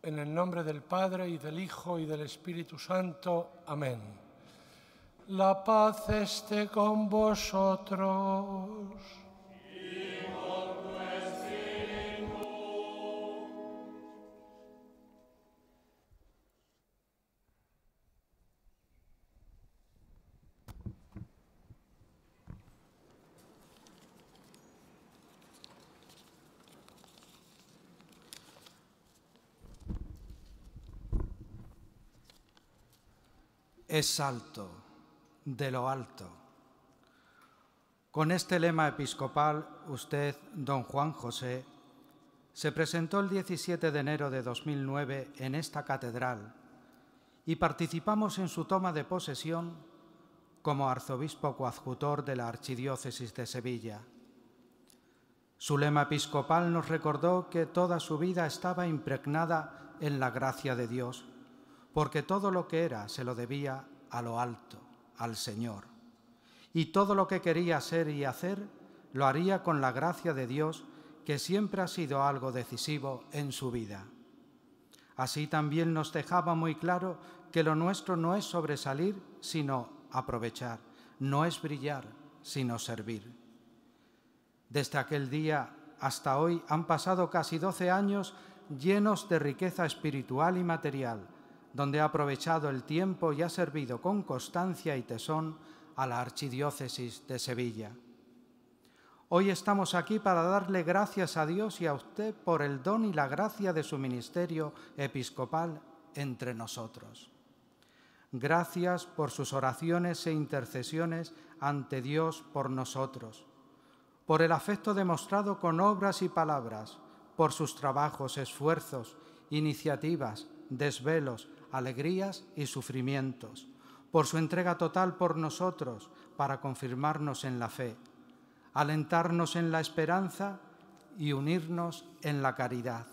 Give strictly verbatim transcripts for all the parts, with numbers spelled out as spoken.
En el nombre del Padre, y del Hijo, y del Espíritu Santo. Amén. La paz esté con vosotros. Y con tu espíritu. Es alto, de lo alto. Con este lema episcopal, usted, don Juan José, se presentó el diecisiete de enero de dos mil nueve en esta catedral y participamos en su toma de posesión como arzobispo coadjutor de la Archidiócesis de Sevilla. Su lema episcopal nos recordó que toda su vida estaba impregnada en la gracia de Dios, porque todo lo que era se lo debía a lo alto, al Señor. Y todo lo que quería ser y hacer lo haría con la gracia de Dios, que siempre ha sido algo decisivo en su vida. Así también nos dejaba muy claro que lo nuestro no es sobresalir, sino aprovechar, no es brillar, sino servir. Desde aquel día hasta hoy han pasado casi doce años llenos de riqueza espiritual y material, donde ha aprovechado el tiempo y ha servido con constancia y tesón a la Archidiócesis de Sevilla. Hoy estamos aquí para darle gracias a Dios y a usted por el don y la gracia de su ministerio episcopal entre nosotros. Gracias por sus oraciones e intercesiones ante Dios por nosotros, por el afecto demostrado con obras y palabras, por sus trabajos, esfuerzos, iniciativas, desvelos, alegrías y sufrimientos, por su entrega total por nosotros para confirmarnos en la fe, alentarnos en la esperanza y unirnos en la caridad.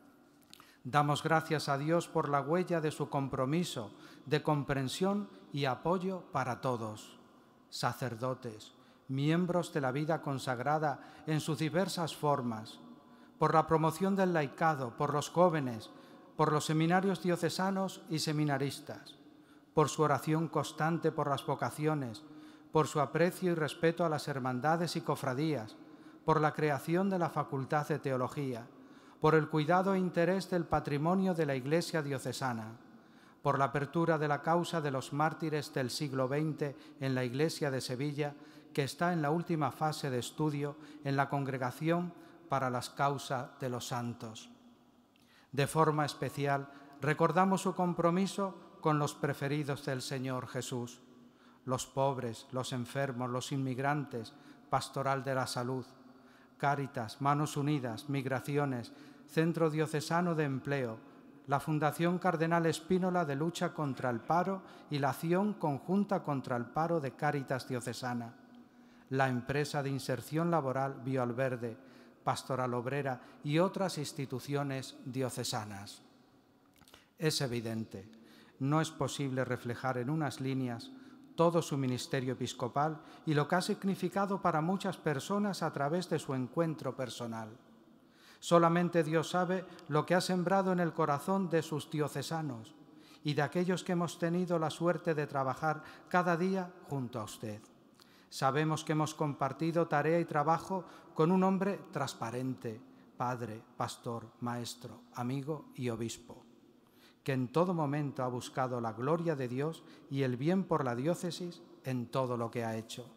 Damos gracias a Dios por la huella de su compromiso, de comprensión y apoyo para todos, sacerdotes, miembros de la vida consagrada en sus diversas formas, por la promoción del laicado, por los jóvenes, por los seminarios diocesanos y seminaristas, por su oración constante por las vocaciones, por su aprecio y respeto a las hermandades y cofradías, por la creación de la Facultad de Teología, por el cuidado e interés del patrimonio de la Iglesia diocesana, por la apertura de la causa de los mártires del siglo veinte en la Iglesia de Sevilla, que está en la última fase de estudio en la Congregación para las Causas de los Santos. De forma especial, recordamos su compromiso con los preferidos del Señor Jesús, los pobres, los enfermos, los inmigrantes, Pastoral de la Salud, Cáritas, Manos Unidas, Migraciones, Centro Diocesano de Empleo, la Fundación Cardenal Espínola de lucha contra el paro y la acción conjunta contra el paro de Cáritas Diocesana, la empresa de inserción laboral Bioalverde, Pastoral Obrera y otras instituciones diocesanas. Es evidente, no es posible reflejar en unas líneas todo su ministerio episcopal y lo que ha significado para muchas personas a través de su encuentro personal. Solamente Dios sabe lo que ha sembrado en el corazón de sus diocesanos y de aquellos que hemos tenido la suerte de trabajar cada día junto a usted. Sabemos que hemos compartido tarea y trabajo con un hombre transparente, padre, pastor, maestro, amigo y obispo, que en todo momento ha buscado la gloria de Dios y el bien por la diócesis en todo lo que ha hecho.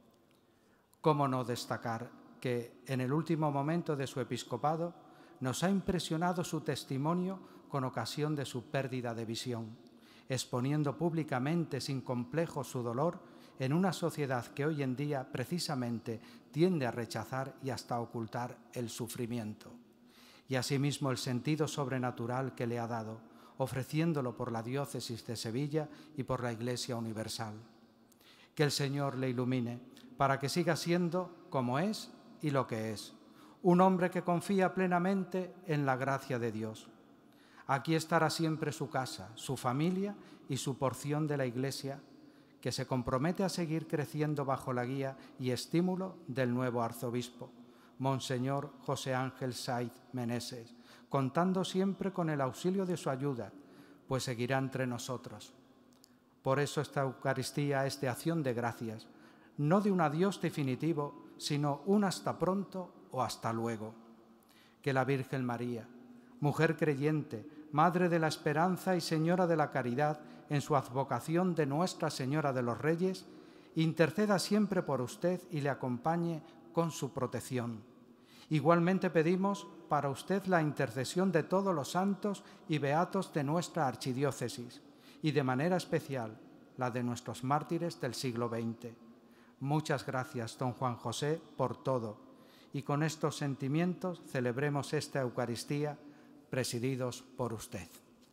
¿Cómo no destacar que en el último momento de su episcopado nos ha impresionado su testimonio con ocasión de su pérdida de visión, exponiendo públicamente sin complejo su dolor en una sociedad que hoy en día precisamente tiende a rechazar y hasta ocultar el sufrimiento, y asimismo el sentido sobrenatural que le ha dado, ofreciéndolo por la diócesis de Sevilla y por la Iglesia Universal. Que el Señor le ilumine para que siga siendo como es y lo que es, un hombre que confía plenamente en la gracia de Dios. Aquí estará siempre su casa, su familia y su porción de la Iglesia, que se compromete a seguir creciendo bajo la guía y estímulo del nuevo arzobispo, Monseñor José Ángel Saiz Meneses, contando siempre con el auxilio de su ayuda, pues seguirá entre nosotros. Por eso esta Eucaristía es de acción de gracias, no de un adiós definitivo, sino un hasta pronto o hasta luego. Que la Virgen María, mujer creyente, Madre de la Esperanza y Señora de la Caridad, en su advocación de Nuestra Señora de los Reyes, interceda siempre por usted y le acompañe con su protección. Igualmente pedimos para usted la intercesión de todos los santos y beatos de nuestra archidiócesis y de manera especial la de nuestros mártires del siglo veinte. Muchas gracias, don Juan José, por todo. Y con estos sentimientos celebremos esta Eucaristía presididos por usted.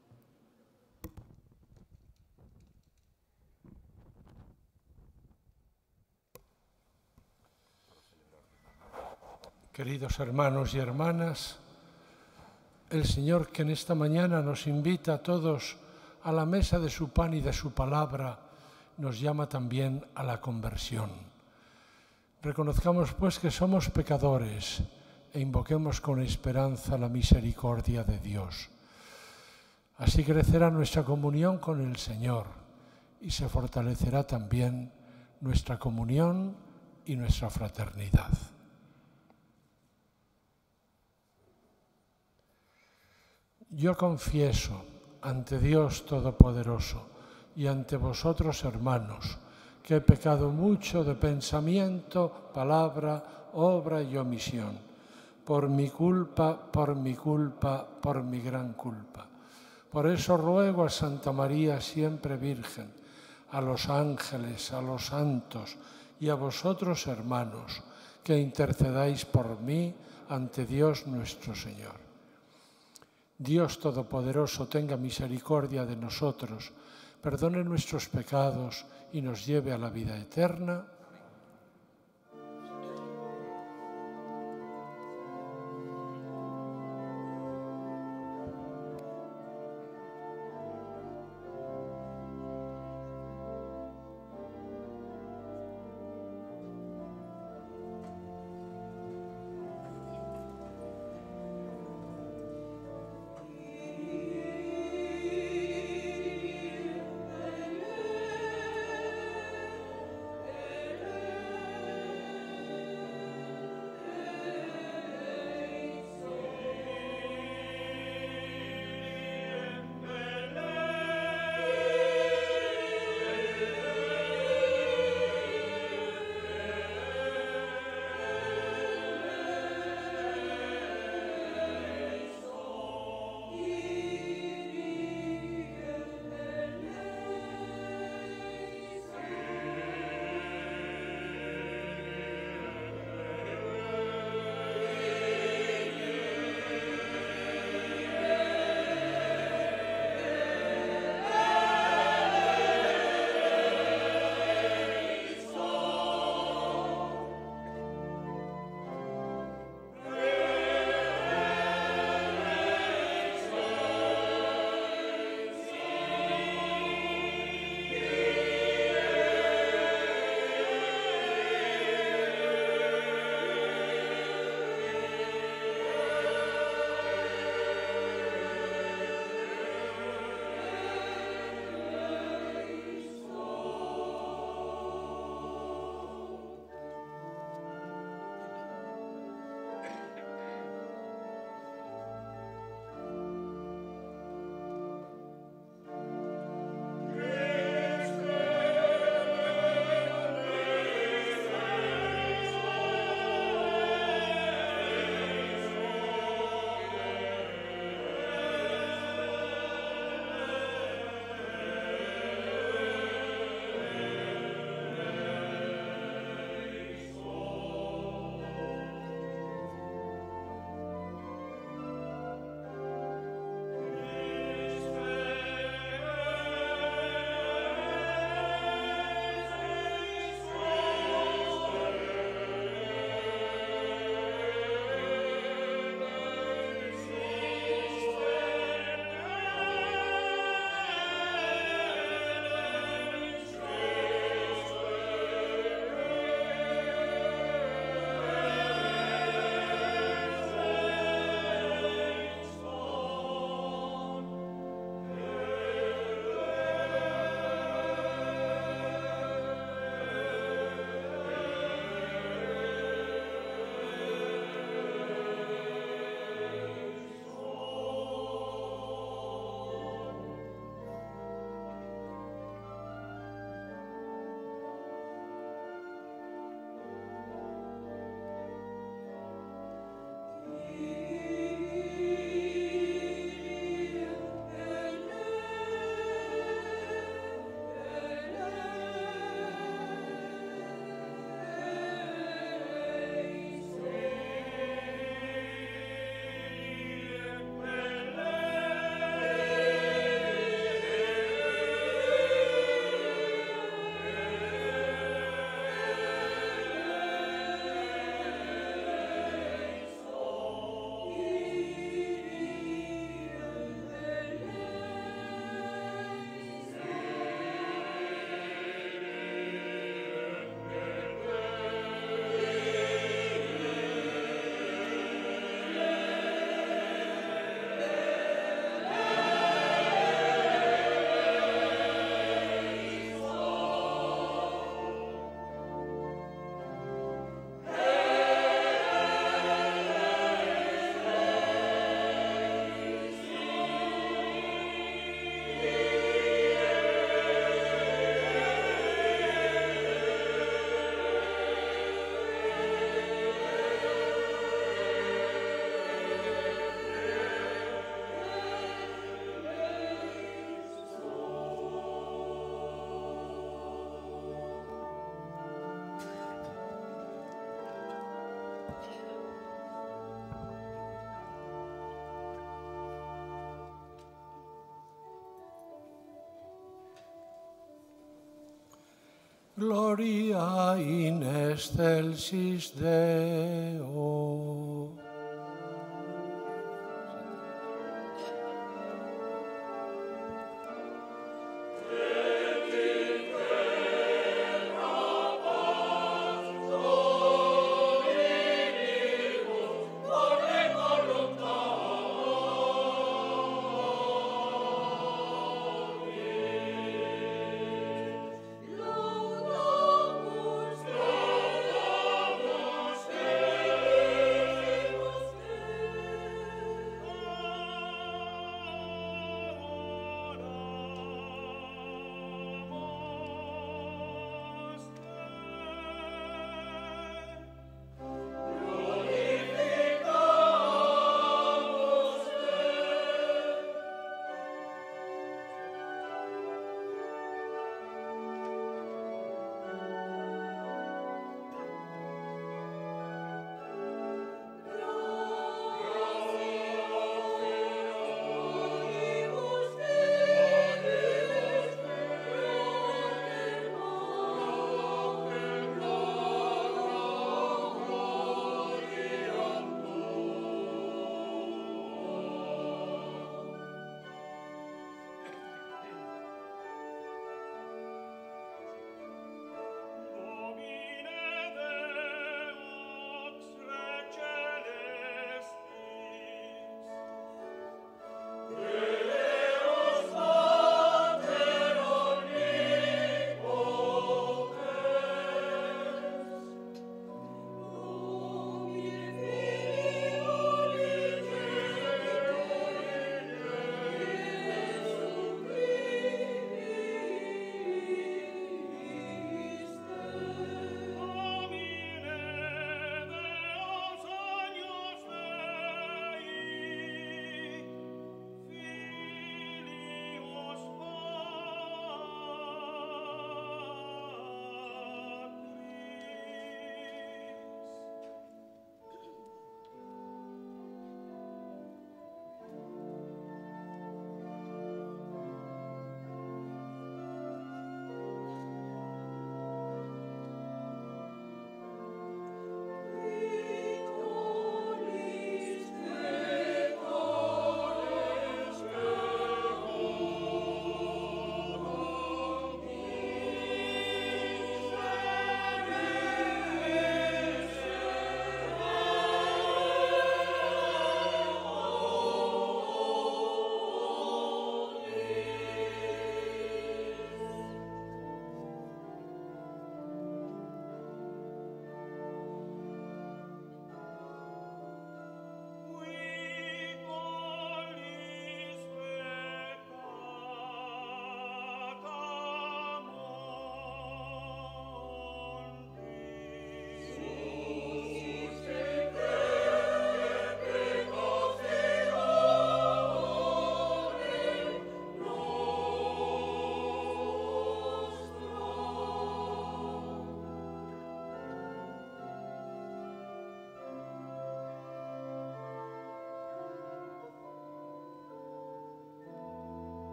Queridos hermanos y hermanas, el Señor, que en esta mañana nos invita a todos a la mesa de su pan y de su palabra, nos llama también a la conversión. Reconozcamos pues que somos pecadores e invoquemos con esperanza la misericordia de Dios. Así crecerá nuestra comunión con el Señor y se fortalecerá también nuestra comunión y nuestra fraternidad. Yo confieso ante Dios Todopoderoso y ante vosotros, hermanos, que he pecado mucho de pensamiento, palabra, obra y omisión, por mi culpa, por mi culpa, por mi gran culpa. Por eso ruego a Santa María, siempre Virgen, a los ángeles, a los santos y a vosotros, hermanos, que intercedáis por mí ante Dios nuestro Señor. Dios Todopoderoso tenga misericordia de nosotros, perdone nuestros pecados y nos lleve a la vida eterna. Amen. Gloria in excelsis Deo.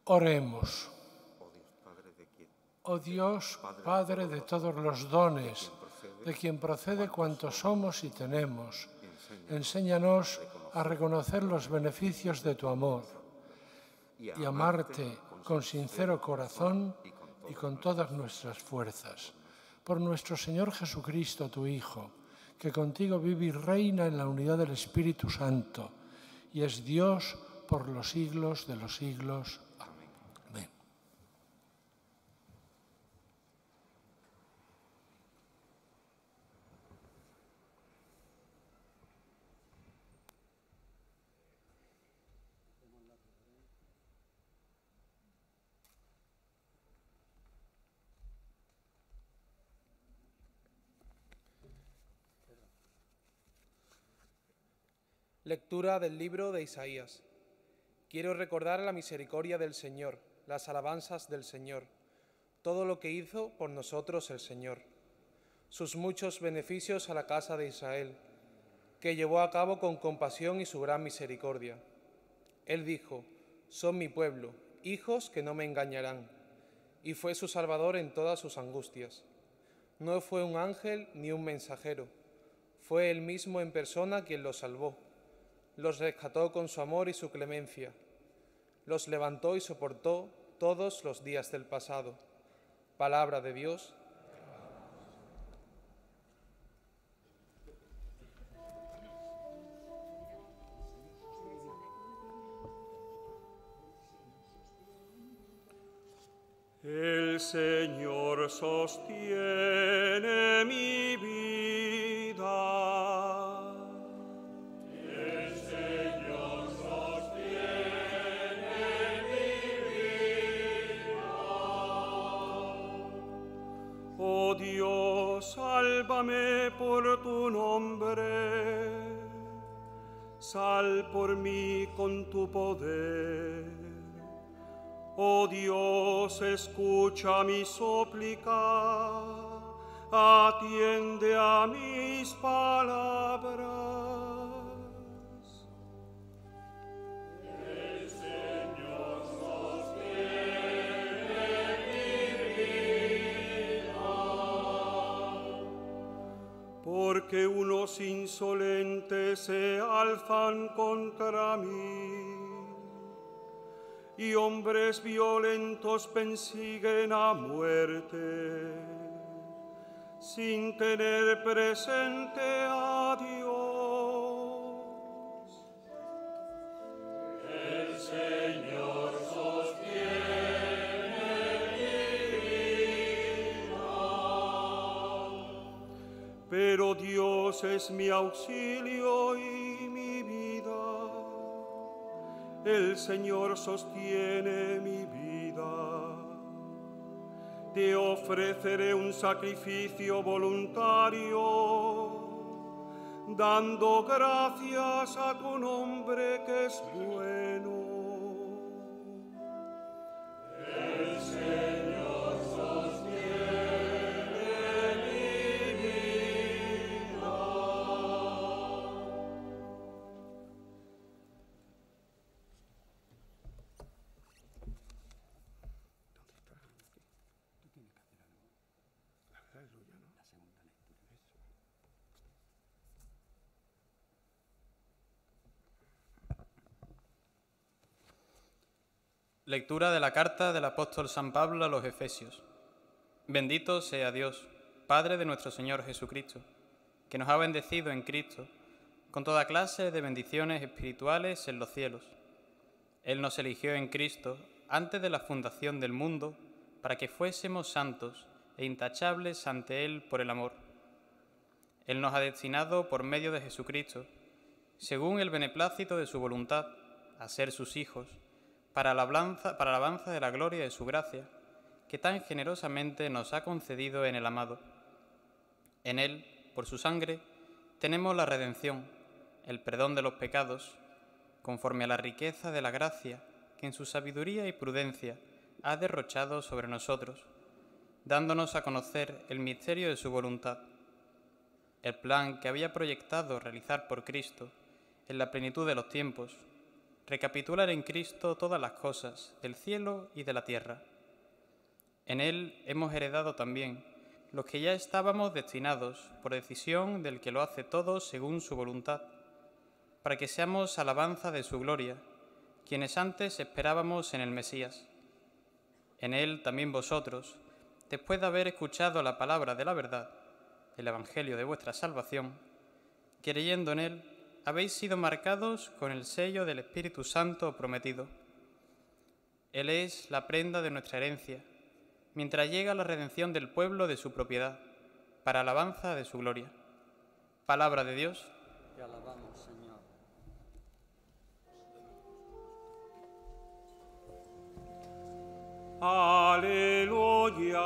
Oremos. Oh Dios, Padre de todos los dones, de quien procede cuanto somos y tenemos, enséñanos a reconocer los beneficios de tu amor y amarte con sincero corazón y con todas nuestras fuerzas. Por nuestro Señor Jesucristo, tu Hijo, que contigo vive y reina en la unidad del Espíritu Santo, y es Dios por los siglos de los siglos. Amén. Lectura del libro de Isaías. Quiero recordar la misericordia del Señor, las alabanzas del Señor, todo lo que hizo por nosotros el Señor, sus muchos beneficios a la casa de Israel, que llevó a cabo con compasión y su gran misericordia. Él dijo: son mi pueblo, hijos que no me engañarán, y fue su Salvador en todas sus angustias. No fue un ángel ni un mensajero, fue él mismo en persona quien los salvó. Los rescató con su amor y su clemencia. Los levantó y soportó todos los días del pasado. Palabra de Dios. El Señor sostiene mi vida. Oh Dios, sálvame por tu nombre, sal por mí con tu poder. Oh Dios, escucha mi súplica, atiende a mis palabras. Porque unos insolentes se alzan contra mí, y hombres violentos persiguen a muerte, sin tener presente a Dios. El Señor pero Dios es mi auxilio y mi vida. El Señor sostiene mi vida. Te ofreceré un sacrificio voluntario, dando gracias a tu nombre que es bueno. El Señor Lectura de la carta del apóstol San Pablo a los Efesios. Bendito sea Dios, Padre de nuestro Señor Jesucristo, que nos ha bendecido en Cristo con toda clase de bendiciones espirituales en los cielos. Él nos eligió en Cristo antes de la fundación del mundo para que fuésemos santos e intachables ante Él por el amor. Él nos ha destinado por medio de Jesucristo, según el beneplácito de su voluntad, a ser sus hijos, para la alabanza, para la alabanza de la gloria de su gracia, que tan generosamente nos ha concedido en el amado. En Él, por su sangre, tenemos la redención, el perdón de los pecados, conforme a la riqueza de la gracia que en su sabiduría y prudencia ha derrochado sobre nosotros, dándonos a conocer el misterio de su voluntad, el plan que había proyectado realizar por Cristo en la plenitud de los tiempos, recapitular en Cristo todas las cosas del cielo y de la tierra. En Él hemos heredado también los que ya estábamos destinados por decisión del que lo hace todo según su voluntad, para que seamos alabanza de su gloria, quienes antes esperábamos en el Mesías. En Él también vosotros, después de haber escuchado la palabra de la verdad, el Evangelio de vuestra salvación, creyendo en Él, habéis sido marcados con el sello del Espíritu Santo prometido. Él es la prenda de nuestra herencia, mientras llega la redención del pueblo de su propiedad, para alabanza de su gloria. Palabra de Dios. Te alabamos, Señor. Aleluya,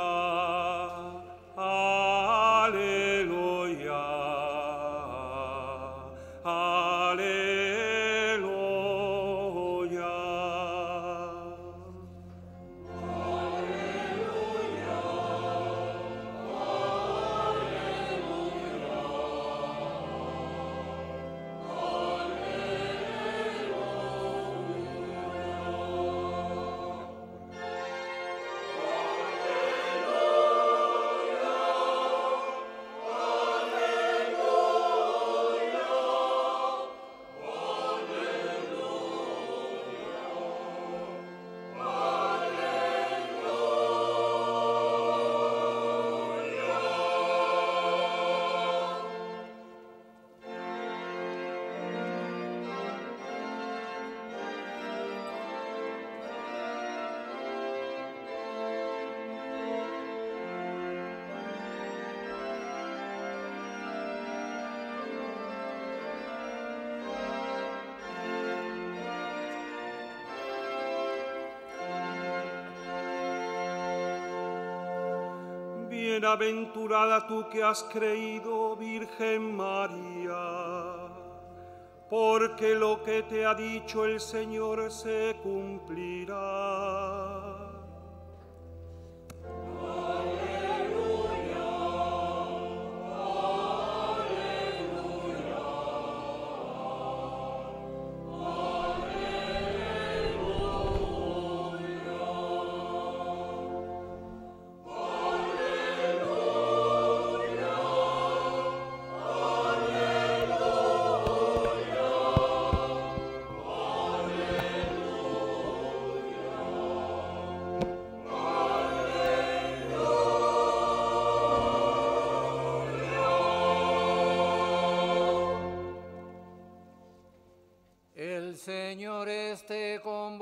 aleluya, aleluya. Bienaventurada tú que has creído, Virgen María, porque lo que te ha dicho el Señor se cumplirá. El Señor esté con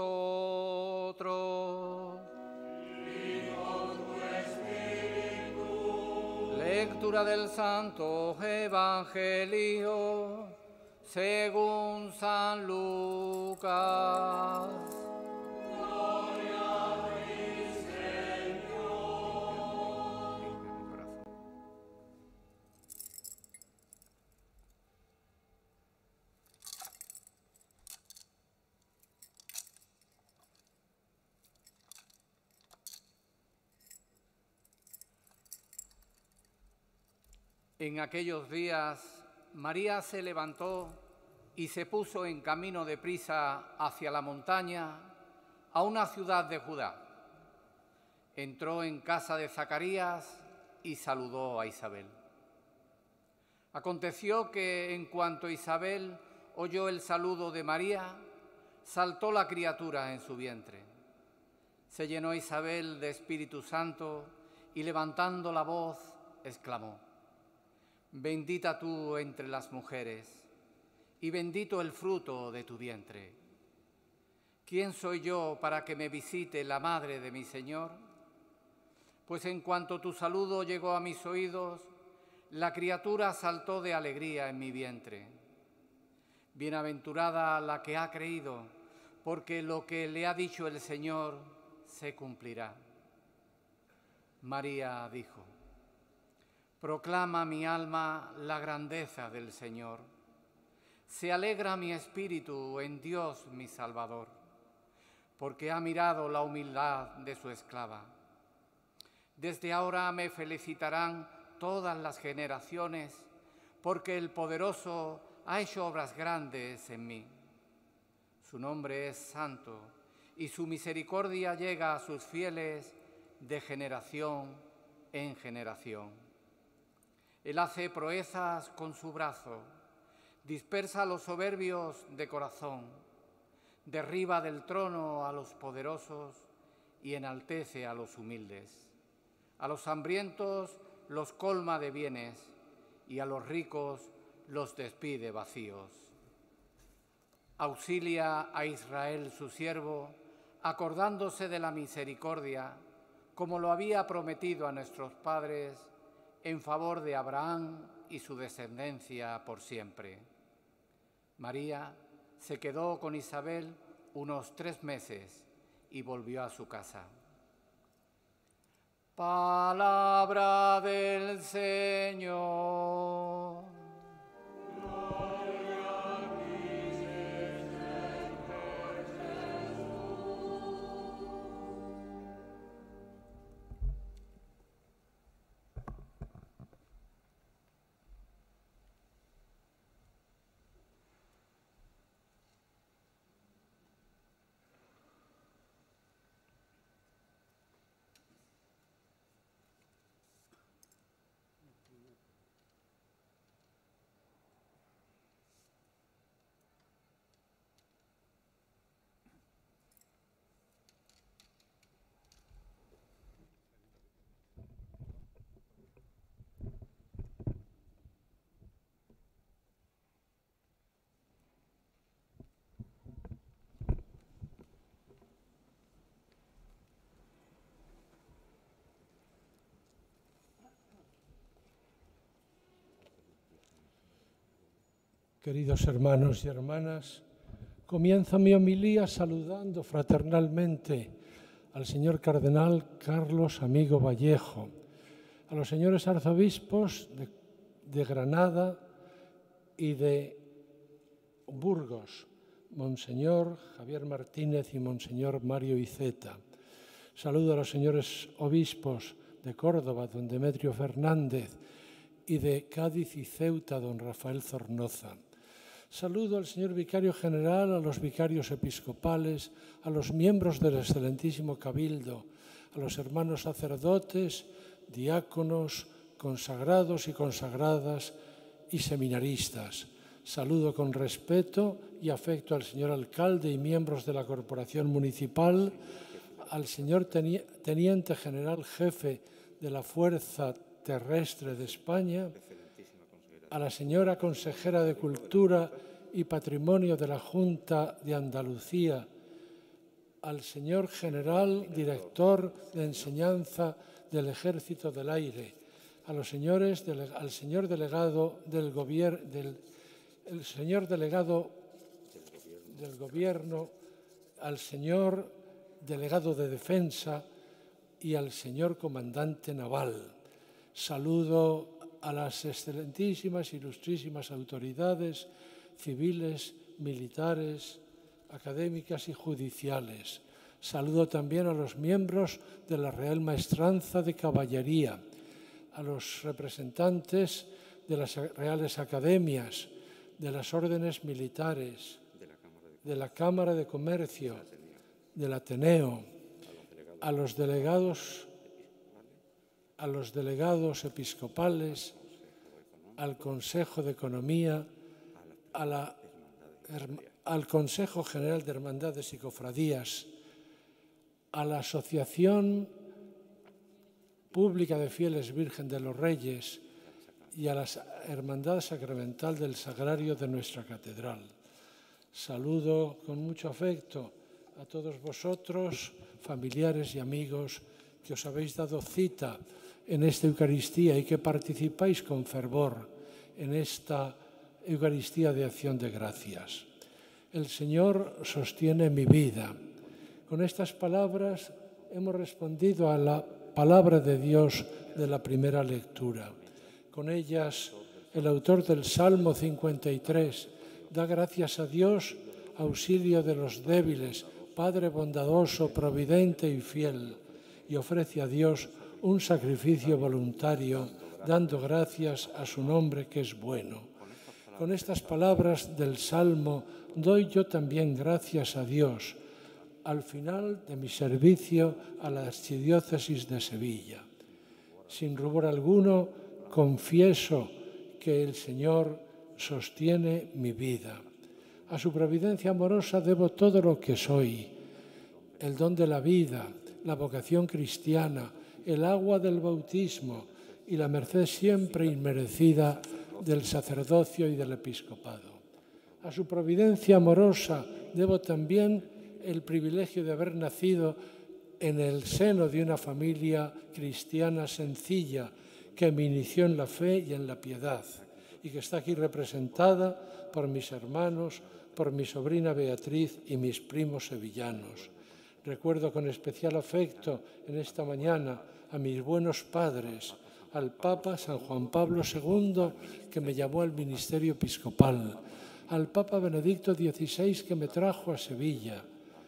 vosotros. Y con tu espíritu. Lectura del Santo Evangelio según San Lucas. Gloria a ti, Señor. En aquellos días, María se levantó y se puso en camino de prisa hacia la montaña, a una ciudad de Judá. Entró en casa de Zacarías y saludó a Isabel. Aconteció que, en cuanto Isabel oyó el saludo de María, saltó la criatura en su vientre. Se llenó Isabel de Espíritu Santo y, levantando la voz, exclamó: Bendita tú entre las mujeres, y bendito el fruto de tu vientre. ¿Quién soy yo para que me visite la madre de mi Señor? Pues en cuanto tu saludo llegó a mis oídos, la criatura saltó de alegría en mi vientre. Bienaventurada la que ha creído, porque lo que le ha dicho el Señor se cumplirá. María dijo: Proclama mi alma la grandeza del Señor. Se alegra mi espíritu en Dios mi Salvador, porque ha mirado la humildad de su esclava. Desde ahora me felicitarán todas las generaciones, porque el Poderoso ha hecho obras grandes en mí. Su nombre es santo y su misericordia llega a sus fieles de generación en generación. Él hace proezas con su brazo, dispersa a los soberbios de corazón, derriba del trono a los poderosos y enaltece a los humildes. A los hambrientos los colma de bienes y a los ricos los despide vacíos. Auxilia a Israel su siervo, acordándose de la misericordia, como lo había prometido a nuestros padres, en favor de Abraham y su descendencia por siempre. María se quedó con Isabel unos tres meses y volvió a su casa. Palabra del Señor. Queridos hermanos y hermanas, comienzo mi homilía saludando fraternalmente al señor cardenal Carlos Amigo Vallejo, a los señores arzobispos de, de Granada y de Burgos, Monseñor Javier Martínez y Monseñor Mario Iceta. Saludo a los señores obispos de Córdoba, don Demetrio Fernández, y de Cádiz y Ceuta, don Rafael Zornoza. Saludo al señor vicario general, a los vicarios episcopales, a los miembros del excelentísimo Cabildo, a los hermanos sacerdotes, diáconos, consagrados y consagradas y seminaristas. Saludo con respeto y afecto al señor alcalde y miembros de la corporación municipal, al señor teniente general jefe de la Fuerza Terrestre de España, a la señora consejera de Cultura y Patrimonio de la Junta de Andalucía, al señor general director de Enseñanza del Ejército del Aire, a los señores, al señor delegado del gobierno, del el señor delegado del Gobierno, al señor delegado de Defensa y al señor comandante naval. Saludo a las excelentísimas, ilustrísimas autoridades civiles, militares, académicas y judiciales. Saludo también a los miembros de la Real Maestranza de Caballería, a los representantes de las Reales Academias, de las órdenes militares, de la Cámara de Comercio, del Ateneo, a los delegados a los delegados episcopales, al Consejo de Economía, a la, al Consejo General de Hermandades y Cofradías, a la Asociación Pública de Fieles Virgen de los Reyes y a la Hermandad Sacramental del Sagrario de nuestra Catedral. Saludo con mucho afecto a todos vosotros, familiares y amigos, que os habéis dado cita en esta Eucaristía y que participáis con fervor en esta Eucaristía de acción de gracias. El Señor sostiene mi vida. Con estas palabras hemos respondido a la palabra de Dios de la primera lectura. Con ellas, el autor del Salmo cincuenta y tres da gracias a Dios, auxilio de los débiles, Padre bondadoso, providente y fiel, y ofrece a Dios un sacrificio voluntario, dando gracias a su nombre que es bueno. Con estas palabras del Salmo doy yo también gracias a Dios al final de mi servicio a la Archidiócesis de Sevilla. Sin rubor alguno, confieso que el Señor sostiene mi vida. A su providencia amorosa debo todo lo que soy, el don de la vida, la vocación cristiana, el agua del bautismo y la merced siempre inmerecida del sacerdocio y del episcopado. A su providencia amorosa debo también el privilegio de haber nacido en el seno de una familia cristiana sencilla que me inició en la fe y en la piedad y que está aquí representada por mis hermanos, por mi sobrina Beatriz y mis primos sevillanos. Recuerdo con especial afecto en esta mañana a mis buenos padres, al Papa San Juan Pablo segundo, que me llamó al ministerio episcopal, al Papa Benedicto dieciséis, que me trajo a Sevilla,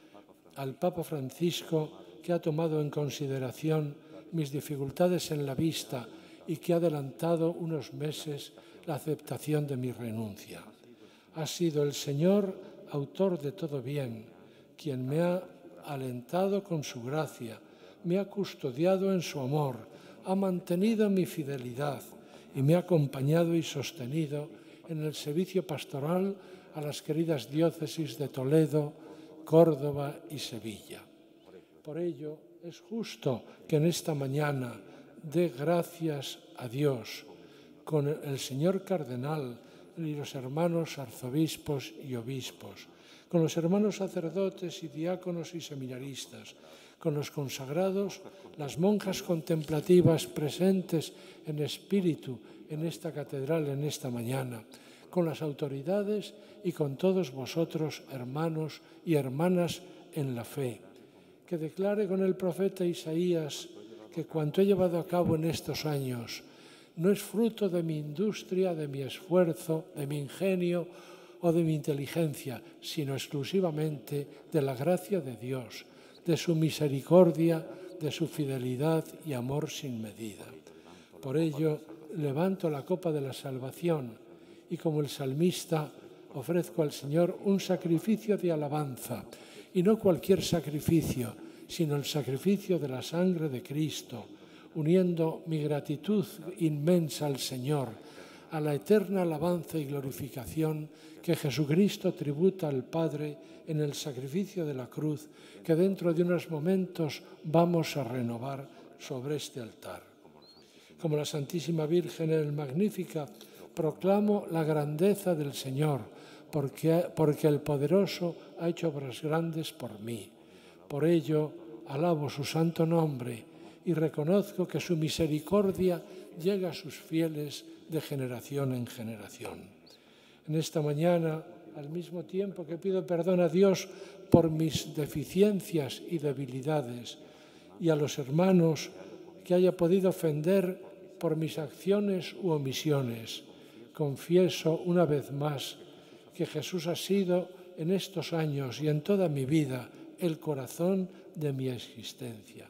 al Papa Francisco, que ha tomado en consideración mis dificultades en la vista y que ha adelantado unos meses la aceptación de mi renuncia. Ha sido el Señor, autor de todo bien, quien me ha alentado con su gracia, me ha custodiado en su amor, ha mantenido mi fidelidad y me ha acompañado y sostenido en el servicio pastoral a las queridas diócesis de Toledo, Córdoba y Sevilla. Por ello, es justo que en esta mañana dé gracias a Dios con el señor cardenal y los hermanos arzobispos y obispos, con los hermanos sacerdotes y diáconos y seminaristas, con los consagrados, las monjas contemplativas presentes en espíritu en esta catedral en esta mañana, con las autoridades y con todos vosotros, hermanos y hermanas en la fe. Que declare con el profeta Isaías que cuanto he llevado a cabo en estos años no es fruto de mi industria, de mi esfuerzo, de mi ingenio o de mi inteligencia, sino exclusivamente de la gracia de Dios, de su misericordia, de su fidelidad y amor sin medida. Por ello, levanto la copa de la salvación y, como el salmista, ofrezco al Señor un sacrificio de alabanza, y no cualquier sacrificio, sino el sacrificio de la sangre de Cristo, uniendo mi gratitud inmensa al Señor, a la eterna alabanza y glorificación que Jesucristo tributa al Padre en el sacrificio de la cruz, que dentro de unos momentos vamos a renovar sobre este altar. Como la Santísima Virgen en el Magnífica, proclamo la grandeza del Señor, porque, porque el Poderoso ha hecho obras grandes por mí. Por ello, alabo su santo nombre y reconozco que su misericordia llega a sus fieles de generación en generación. En esta mañana, al mismo tiempo que pido perdón a Dios por mis deficiencias y debilidades, y a los hermanos que haya podido ofender por mis acciones u omisiones, confieso una vez más que Jesús ha sido en estos años y en toda mi vida el corazón de mi existencia.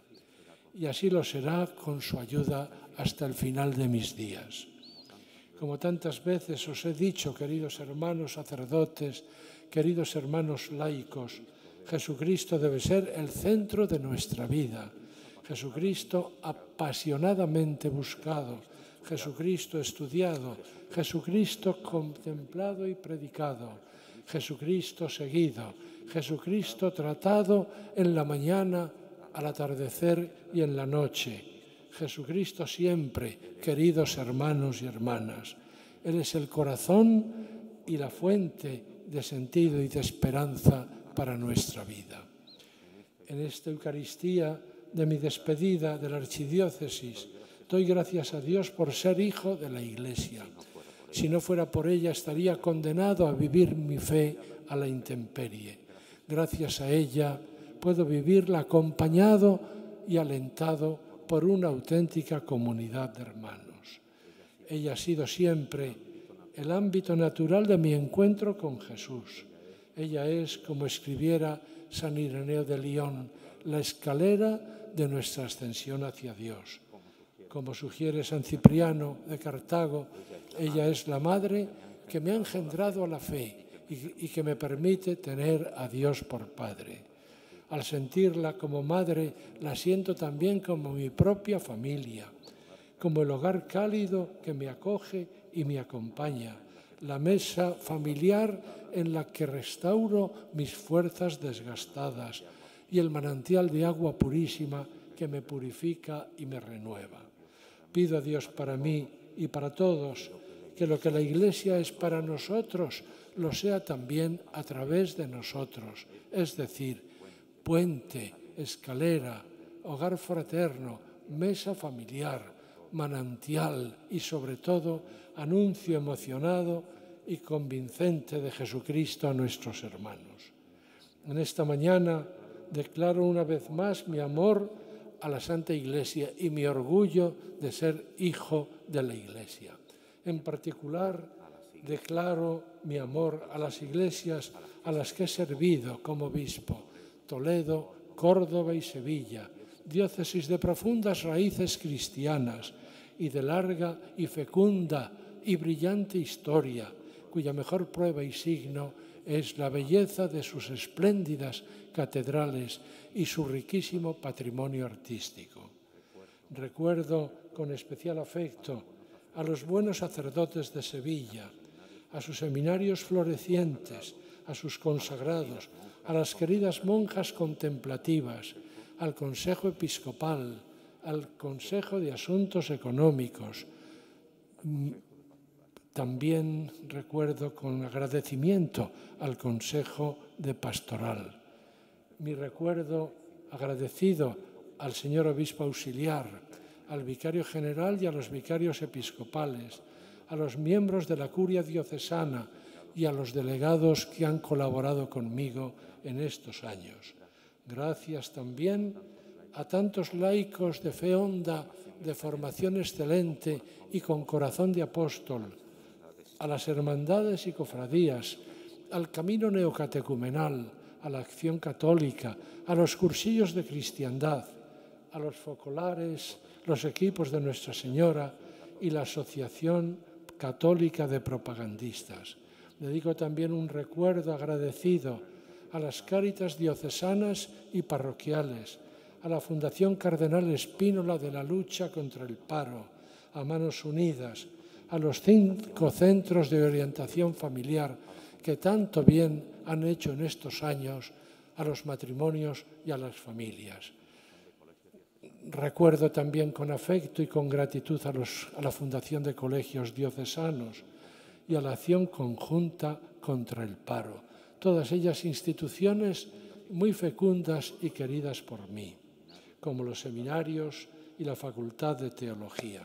Y así lo será con su ayuda hasta el final de mis días. Como tantas veces os he dicho, queridos hermanos sacerdotes, queridos hermanos laicos, Jesucristo debe ser el centro de nuestra vida. Jesucristo apasionadamente buscado, Jesucristo estudiado, Jesucristo contemplado y predicado, Jesucristo seguido, Jesucristo tratado en la mañana, al atardecer y en la noche. Jesucristo siempre, queridos hermanos y hermanas. Él es el corazón y la fuente de sentido y de esperanza para nuestra vida. En esta Eucaristía de mi despedida de la Archidiócesis, doy gracias a Dios por ser hijo de la Iglesia. Si no fuera por ella, estaría condenado a vivir mi fe a la intemperie. Gracias a ella puedo vivirla acompañado y alentado por una auténtica comunidad de hermanos. Ella ha sido siempre el ámbito natural de mi encuentro con Jesús. Ella es, como escribiera San Ireneo de León, la escalera de nuestra ascensión hacia Dios. Como sugiere San Cipriano de Cartago, ella es la madre que me ha engendrado a la fe y, y que me permite tener a Dios por Padre. Al sentirla como madre, la siento también como mi propia familia, como el hogar cálido que me acoge y me acompaña, la mesa familiar en la que restauro mis fuerzas desgastadas y el manantial de agua purísima que me purifica y me renueva. Pido a Dios para mí y para todos que lo que la Iglesia es para nosotros lo sea también a través de nosotros, es decir, puente, escalera, hogar fraterno, mesa familiar, manantial y sobre todo anuncio emocionado y convincente de Jesucristo a nuestros hermanos. En esta mañana declaro una vez más mi amor a la Santa Iglesia y mi orgullo de ser hijo de la Iglesia. En particular, declaro mi amor a las iglesias a las que he servido como obispo: Toledo, Córdoba y Sevilla, diócesis de profundas raíces cristianas y de larga y fecunda y brillante historia, cuya mejor prueba y signo es la belleza de sus espléndidas catedrales y su riquísimo patrimonio artístico. Recuerdo con especial afecto a los buenos sacerdotes de Sevilla, a sus seminarios florecientes, a sus consagrados, a las queridas monjas contemplativas, al Consejo Episcopal, al Consejo de Asuntos Económicos. También recuerdo con agradecimiento al Consejo de Pastoral. Mi recuerdo agradecido al señor obispo auxiliar, al vicario general y a los vicarios episcopales, a los miembros de la curia diocesana y a los delegados que han colaborado conmigo en estos años. Gracias también a tantos laicos de fe honda, de formación excelente y con corazón de apóstol, a las hermandades y cofradías, al camino neocatecumenal, a la acción católica, a los cursillos de cristiandad, a los focolares, los equipos de Nuestra Señora y la Asociación Católica de Propagandistas. Dedico también un recuerdo agradecido a las cáritas diocesanas y parroquiales, a la Fundación Cardenal Espínola de la lucha contra el paro, a Manos Unidas, a los cinco centros de orientación familiar que tanto bien han hecho en estos años a los matrimonios y a las familias. Recuerdo también con afecto y con gratitud a, los, a la Fundación de Colegios Diocesanos y a la Acción Conjunta contra el Paro, todas ellas instituciones muy fecundas y queridas por mí, como los seminarios y la Facultad de Teología.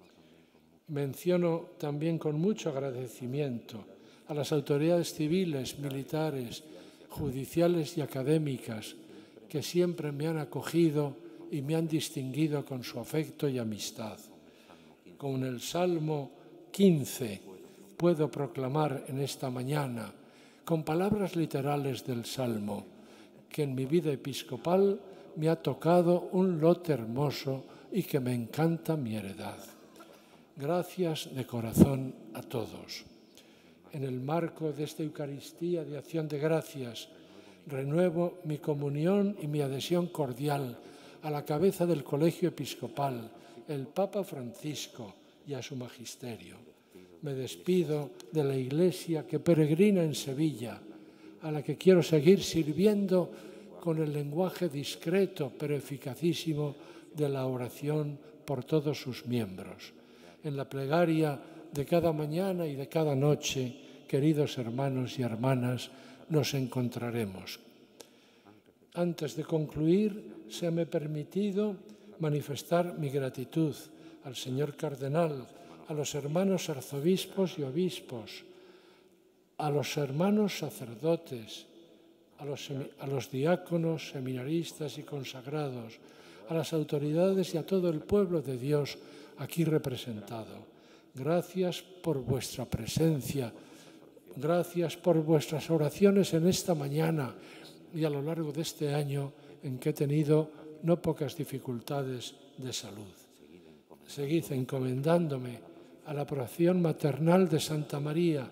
Menciono también con mucho agradecimiento a las autoridades civiles, militares, judiciales y académicas que siempre me han acogido y me han distinguido con su afecto y amistad. Con el Salmo quince puedo proclamar en esta mañana, con palabras literales del Salmo, que en mi vida episcopal me ha tocado un lote hermoso y que me encanta mi heredad. Gracias de corazón a todos. En el marco de esta Eucaristía de acción de gracias, renuevo mi comunión y mi adhesión cordial a la cabeza del Colegio Episcopal, el Papa Francisco y a su magisterio. Me despido de la Iglesia que peregrina en Sevilla, a la que quiero seguir sirviendo con el lenguaje discreto pero eficacísimo de la oración por todos sus miembros. En la plegaria de cada mañana y de cada noche, queridos hermanos y hermanas, nos encontraremos. Antes de concluir, se me ha permitido manifestar mi gratitud al señor cardenal, a los hermanos arzobispos y obispos, a los hermanos sacerdotes, a los, a los diáconos, seminaristas y consagrados, a las autoridades y a todo el pueblo de Dios aquí representado. Gracias por vuestra presencia, gracias por vuestras oraciones en esta mañana y a lo largo de este año en que he tenido no pocas dificultades de salud. Seguid encomendándome a la oración maternal de Santa María,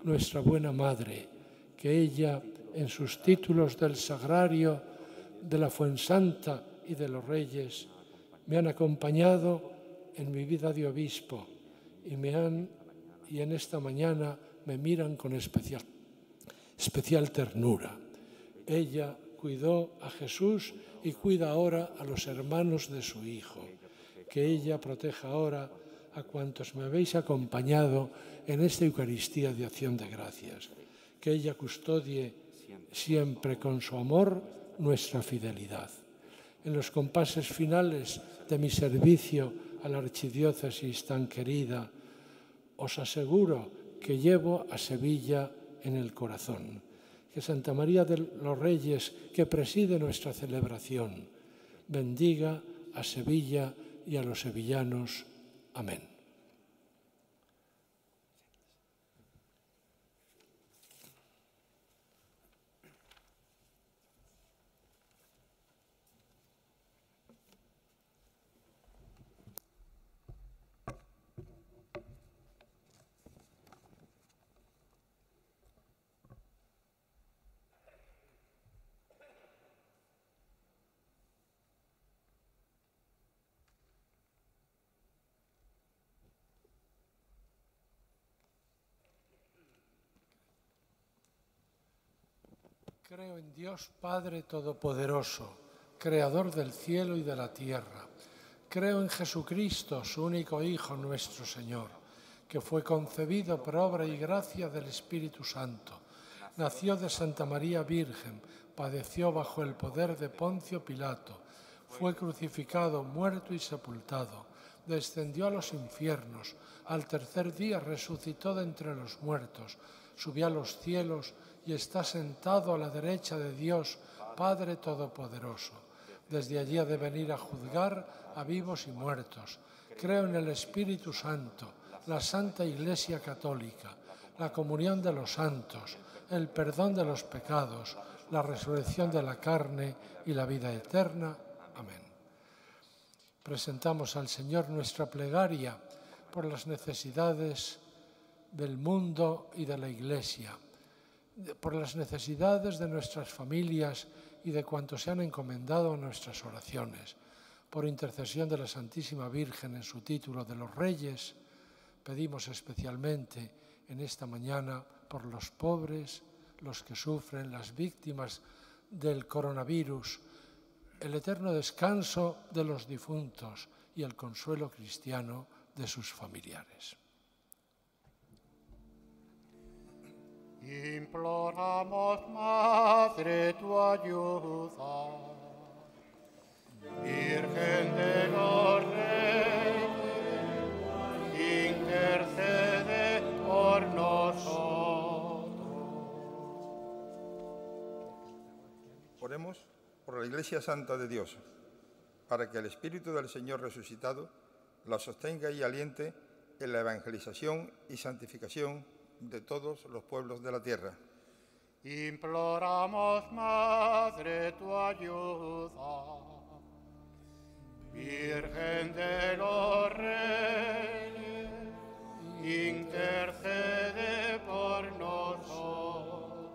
nuestra buena Madre, que ella, en sus títulos del Sagrario, de la Fuensanta y de los Reyes, me han acompañado en mi vida de obispo y, me han, y en esta mañana me miran con especial, especial ternura. Ella cuidó a Jesús y cuida ahora a los hermanos de su Hijo. Que ella proteja ahora a cuantos me habéis acompañado en esta Eucaristía de acción de gracias. Que ella custodie siempre con su amor nuestra fidelidad. En los compases finales de mi servicio a la archidiócesis tan querida, os aseguro que llevo a Sevilla en el corazón. Que Santa María de los Reyes, que preside nuestra celebración, bendiga a Sevilla y a los sevillanos. Amén. Creo en Dios Padre Todopoderoso, Creador del cielo y de la tierra. Creo en Jesucristo, su único Hijo, nuestro Señor, que fue concebido por obra y gracia del Espíritu Santo. Nació de Santa María Virgen, padeció bajo el poder de Poncio Pilato, fue crucificado, muerto y sepultado, descendió a los infiernos, al tercer día resucitó de entre los muertos, subió a los cielos y está sentado a la derecha de Dios, Padre Todopoderoso. Desde allí ha de venir a juzgar a vivos y muertos. Creo en el Espíritu Santo, la Santa Iglesia Católica, la comunión de los santos, el perdón de los pecados, la resurrección de la carne y la vida eterna. Amén. Presentamos al Señor nuestra plegaria por las necesidades del mundo y de la Iglesia, por las necesidades de nuestras familias y de cuantos se han encomendado a nuestras oraciones. Por intercesión de la Santísima Virgen en su título de los Reyes, pedimos especialmente en esta mañana por los pobres, los que sufren, las víctimas del coronavirus, el eterno descanso de los difuntos y el consuelo cristiano de sus familiares. Imploramos, Madre, tu ayuda, Virgen de los Reyes, intercede por nosotros. Oremos por la Iglesia Santa de Dios, para que el Espíritu del Señor resucitado la sostenga y aliente en la evangelización y santificación de todos los pueblos de la tierra. Imploramos, Madre, tu ayuda, Virgen de los Reyes, intercede por nosotros.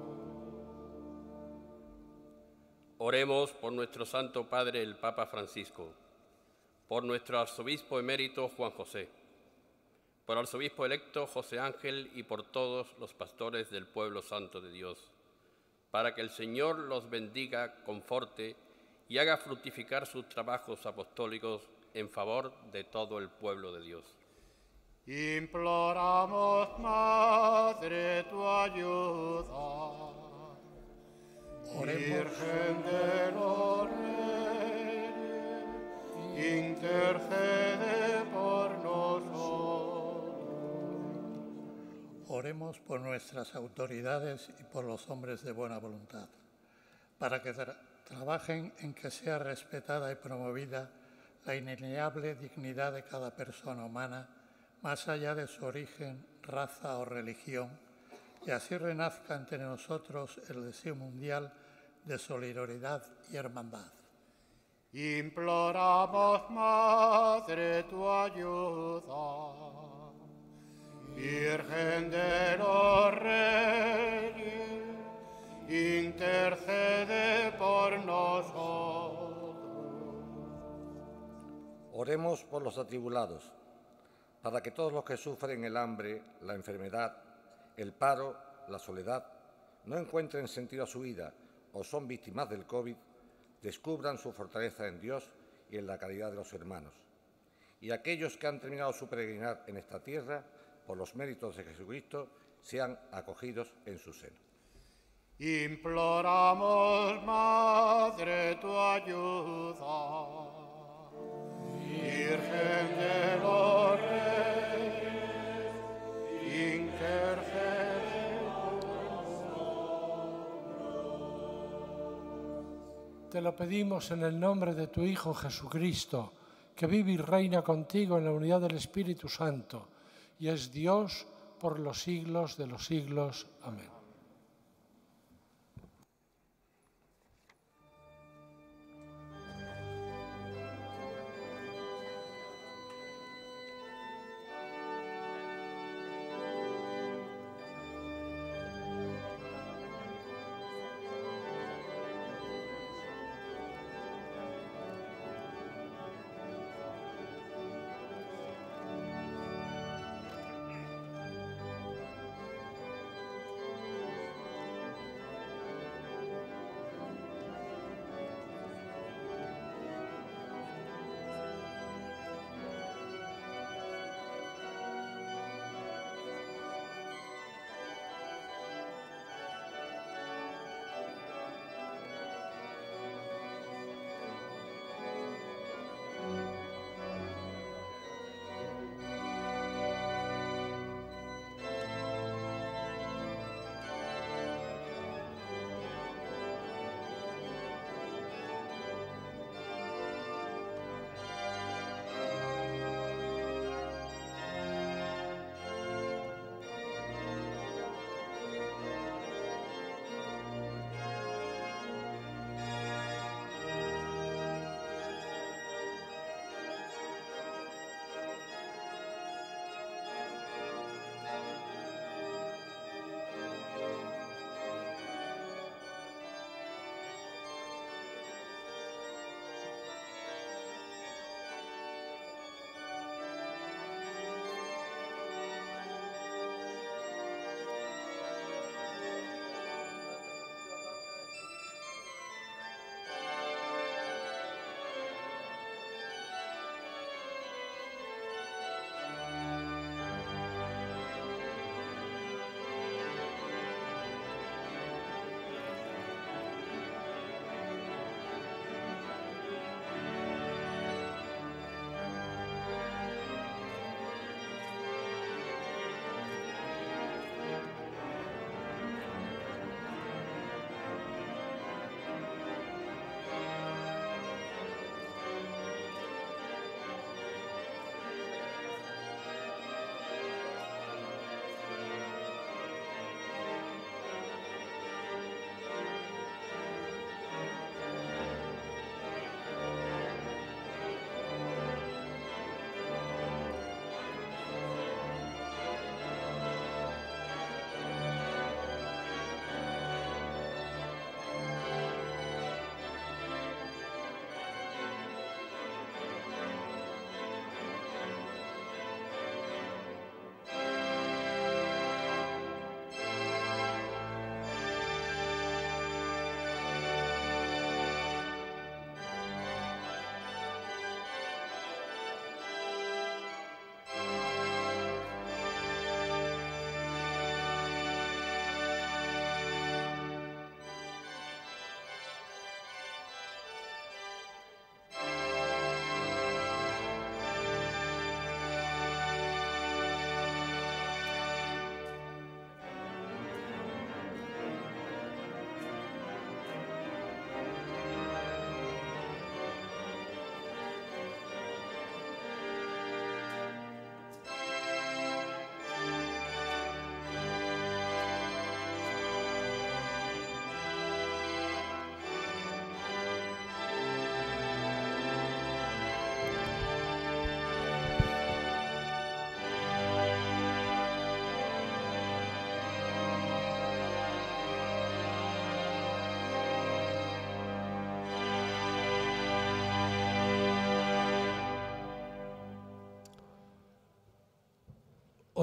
Oremos por nuestro Santo Padre, el Papa Francisco, por nuestro arzobispo emérito Juan José, por el arzobispo electo José Ángel y por todos los pastores del pueblo santo de Dios, para que el Señor los bendiga, conforte y haga fructificar sus trabajos apostólicos en favor de todo el pueblo de Dios. Imploramos, Madre, tu ayuda, Virgen de los Reyes, intercede por nosotros. Oremos por nuestras autoridades y por los hombres de buena voluntad, para que tra trabajen en que sea respetada y promovida la inalienable dignidad de cada persona humana, más allá de su origen, raza o religión, y así renazca entre nosotros el deseo mundial de solidaridad y hermandad. Imploramos, Madre, tu ayuda, Virgen de los Reyes, intercede por nosotros. Oremos por los atribulados, para que todos los que sufren el hambre, la enfermedad, el paro, la soledad, no encuentren sentido a su vida o son víctimas del COVID, descubran su fortaleza en Dios y en la caridad de los hermanos. Y aquellos que han terminado su peregrinar en esta tierra, por los méritos de Jesucristo, sean acogidos en su seno. Imploramos, Madre, tu ayuda. Virgen de los Reyes, intercede por nosotros. Te lo pedimos en el nombre de tu Hijo Jesucristo, que vive y reina contigo en la unidad del Espíritu Santo, y es Dios por los siglos de los siglos. Amén.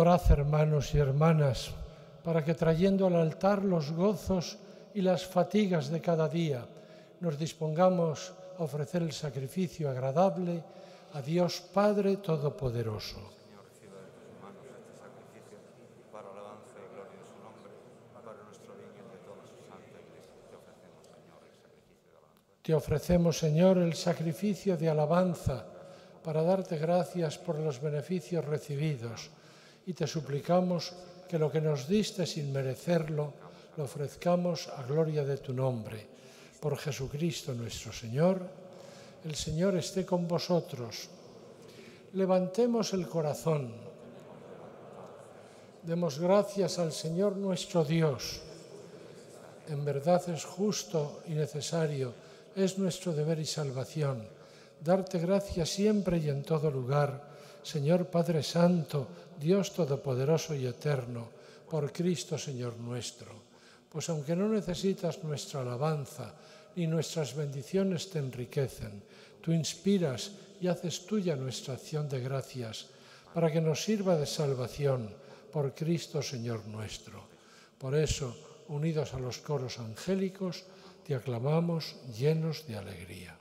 Orad, hermanos y hermanas, para que trayendo al altar los gozos y las fatigas de cada día, nos dispongamos a ofrecer el sacrificio agradable a Dios Padre Todopoderoso. Señor, reciba de tus manos este sacrificio para alabanza y gloria de su nombre, para nuestro bien y el de toda su santa Iglesia. Te ofrecemos, Señor, el sacrificio de alabanza. Te ofrecemos, Señor, el sacrificio de alabanza para darte gracias por los beneficios recibidos y te suplicamos que lo que nos diste sin merecerlo lo ofrezcamos a gloria de tu nombre. Por Jesucristo nuestro Señor. El Señor esté con vosotros. Levantemos el corazón. Demos gracias al Señor nuestro Dios. En verdad es justo y necesario, es nuestro deber y salvación, darte gracias siempre y en todo lugar, Señor Padre Santo, Dios Todopoderoso y Eterno, por Cristo Señor nuestro. Pues aunque no necesitas nuestra alabanza, ni nuestras bendiciones te enriquecen, tú inspiras y haces tuya nuestra acción de gracias, para que nos sirva de salvación, por Cristo Señor nuestro. Por eso, unidos a los coros angélicos, te aclamamos llenos de alegría.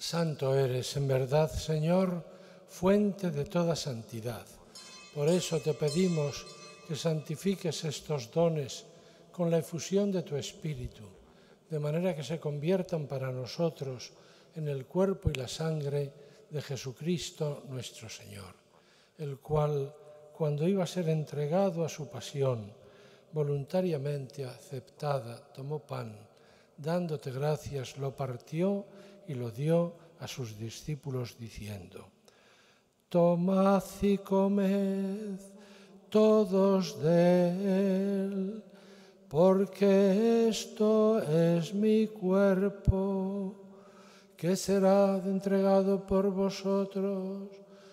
Santo eres, en verdad, Señor, fuente de toda santidad. Por eso te pedimos que santifiques estos dones con la efusión de tu Espíritu, de manera que se conviertan para nosotros en el cuerpo y la sangre de Jesucristo nuestro Señor, el cual, cuando iba a ser entregado a su pasión, voluntariamente aceptada, tomó pan, dándote gracias, lo partió y lo dio a sus discípulos diciendo: Tomad y comed todos de él, porque esto es mi cuerpo, que será entregado por vosotros.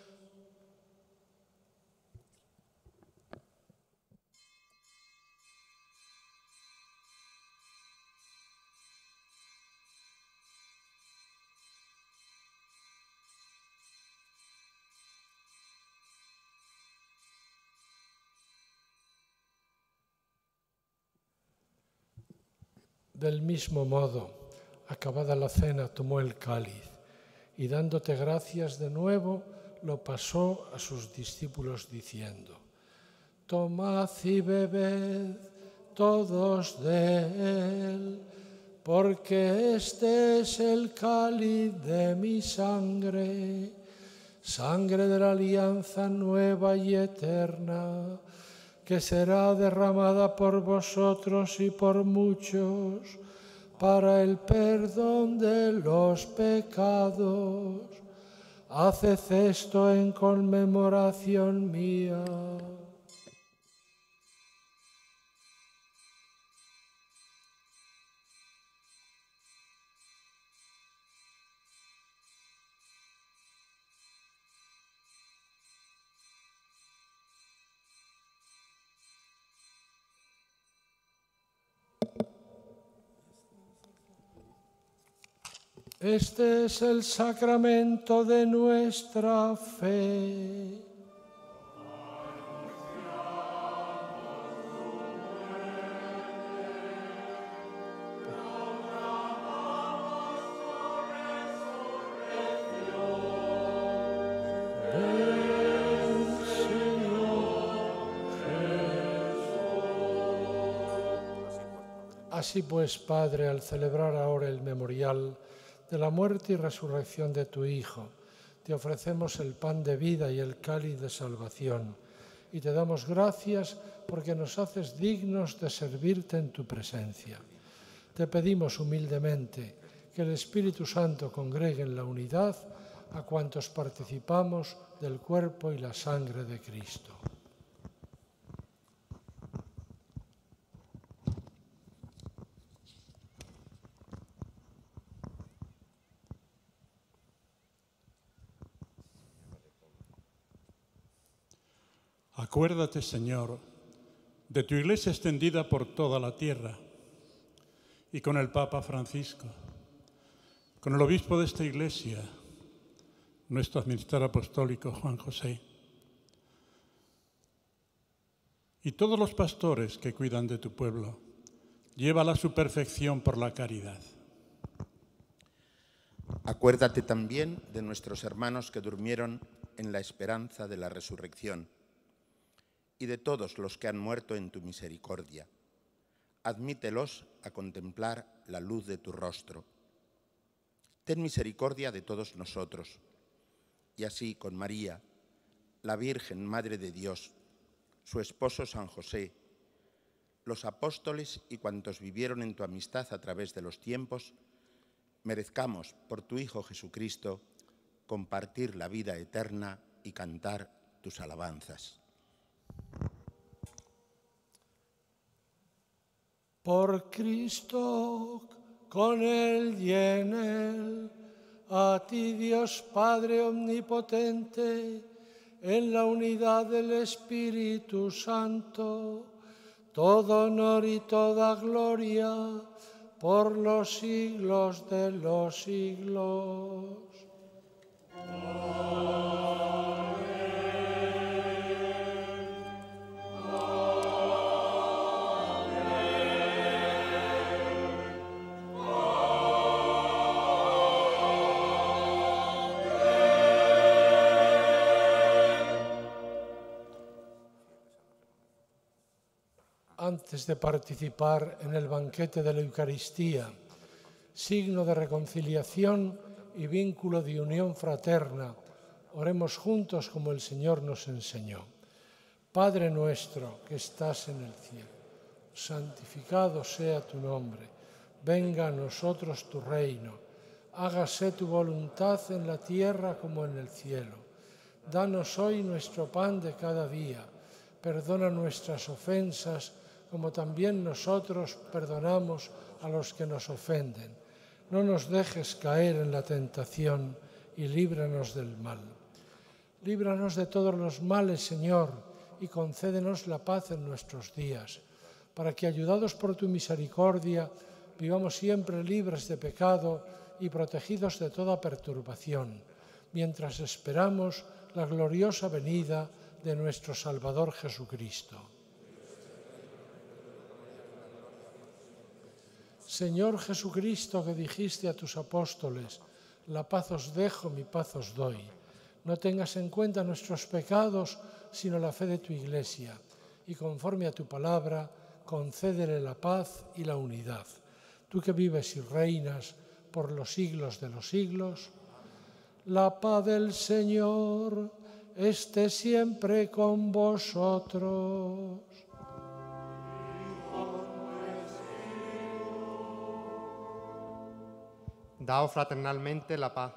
Del mismo modo, acabada la cena, tomó el cáliz y, dándote gracias de nuevo, lo pasó a sus discípulos diciendo: Tomad y bebed todos de él, porque este es el cáliz de mi sangre, sangre de la alianza nueva y eterna, que será derramada por vosotros y por muchos para el perdón de los pecados. Haced esto en conmemoración mía. Este es el sacramento de nuestra fe. Así pues, Padre, al celebrar ahora el memorial de la muerte y resurrección de tu Hijo, te ofrecemos el pan de vida y el cáliz de salvación, y te damos gracias porque nos haces dignos de servirte en tu presencia. Te pedimos humildemente que el Espíritu Santo congregue en la unidad a cuantos participamos del cuerpo y la sangre de Cristo. Acuérdate, Señor, de tu Iglesia extendida por toda la tierra y con el Papa Francisco, con el obispo de esta Iglesia, nuestro administrador apostólico Juan José, y todos los pastores que cuidan de tu pueblo. Llévala a su perfección por la caridad. Acuérdate también de nuestros hermanos que durmieron en la esperanza de la resurrección, y de todos los que han muerto en tu misericordia. Admítelos a contemplar la luz de tu rostro. Ten misericordia de todos nosotros, y así con María, la Virgen Madre de Dios, su esposo San José, los apóstoles y cuantos vivieron en tu amistad a través de los tiempos, merezcamos, por tu Hijo Jesucristo, compartir la vida eterna y cantar tus alabanzas. Por Cristo, con Él y en Él, a ti Dios Padre Omnipotente, en la unidad del Espíritu Santo, todo honor y toda gloria por los siglos de los siglos. antes de participar en el banquete de la Eucaristía, signo de reconciliación y vínculo de unión fraterna, oremos juntos como el Señor nos enseñó. Padre nuestro que estás en el cielo, santificado sea tu nombre, venga a nosotros tu reino, hágase tu voluntad en la tierra como en el cielo. Danos hoy nuestro pan de cada día, perdona nuestras ofensas como también nosotros perdonamos a los que nos ofenden. No nos dejes caer en la tentación y líbranos del mal. Líbranos de todos los males, Señor, y concédenos la paz en nuestros días, para que, ayudados por tu misericordia, vivamos siempre libres de pecado y protegidos de toda perturbación, mientras esperamos la gloriosa venida de nuestro Salvador Jesucristo. Señor Jesucristo, que dijiste a tus apóstoles, la paz os dejo, mi paz os doy. No tengas en cuenta nuestros pecados, sino la fe de tu Iglesia, y conforme a tu palabra, concédele la paz y la unidad. Tú que vives y reinas por los siglos de los siglos, la paz del Señor esté siempre con vosotros. Daos fraternalmente la paz.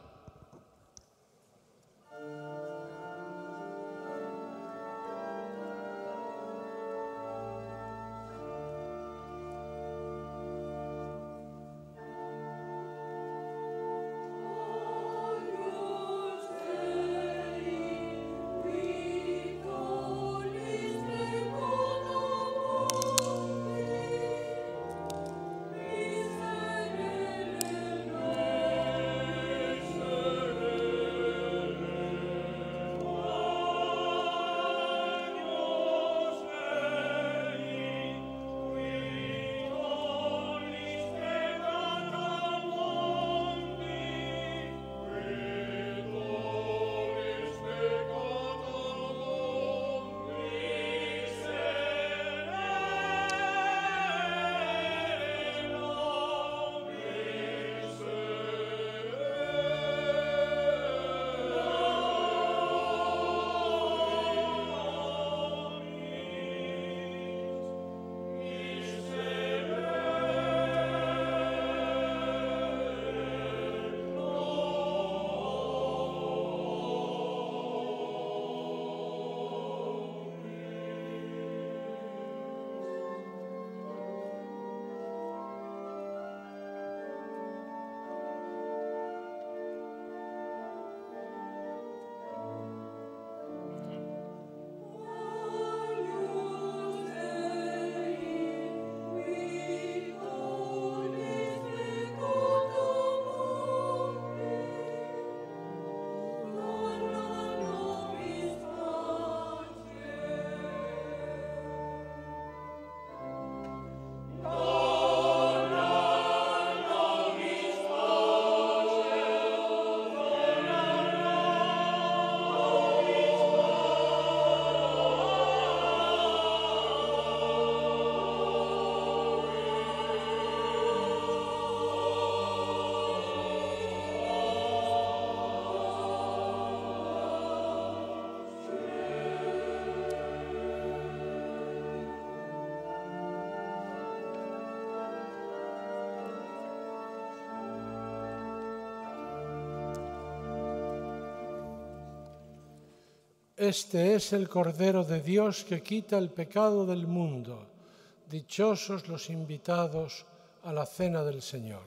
Este es el Cordero de Dios que quita el pecado del mundo. Dichosos los invitados a la cena del Señor.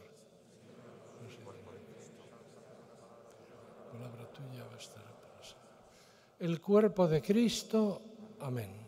Palabra tuya bastará para siempre. El cuerpo de Cristo. Amén.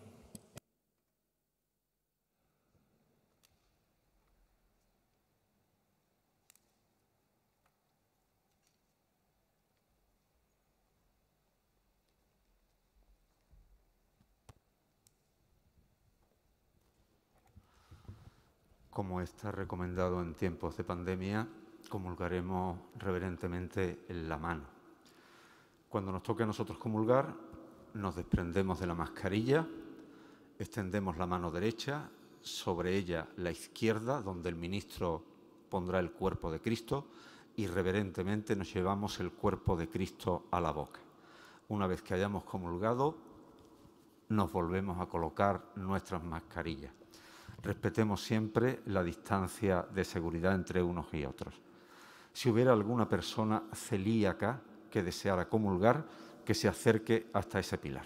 Como está recomendado en tiempos de pandemia, comulgaremos reverentemente en la mano. Cuando nos toque a nosotros comulgar, nos desprendemos de la mascarilla, extendemos la mano derecha, sobre ella la izquierda, donde el ministro pondrá el cuerpo de Cristo, y reverentemente nos llevamos el cuerpo de Cristo a la boca. Una vez que hayamos comulgado, nos volvemos a colocar nuestras mascarillas. Respetemos siempre la distancia de seguridad entre unos y otros. Si hubiera alguna persona celíaca que deseara comulgar, que se acerque hasta ese pilar.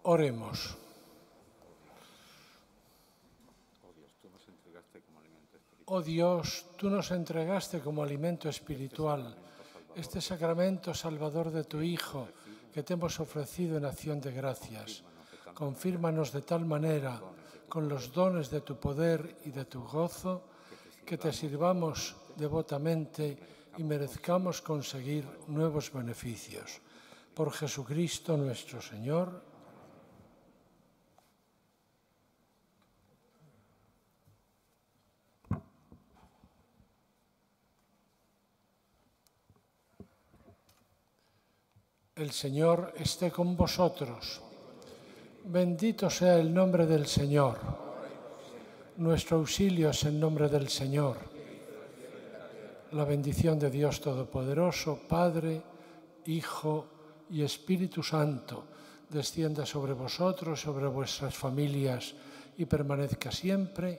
Oremos. Oh Dios, tú nos entregaste como alimento espiritual este sacramento salvador de tu Hijo que te hemos ofrecido en acción de gracias. Confírmanos de tal manera con los dones de tu poder y de tu gozo que te sirvamos devotamente y merezcamos conseguir nuevos beneficios. Por Jesucristo nuestro Señor. El Señor esté con vosotros. Bendito sea el nombre del Señor. Nuestro auxilio es en nombre del Señor. La bendición de Dios Todopoderoso, Padre, Hijo y Espíritu Santo, descienda sobre vosotros, sobre vuestras familias y permanezca siempre.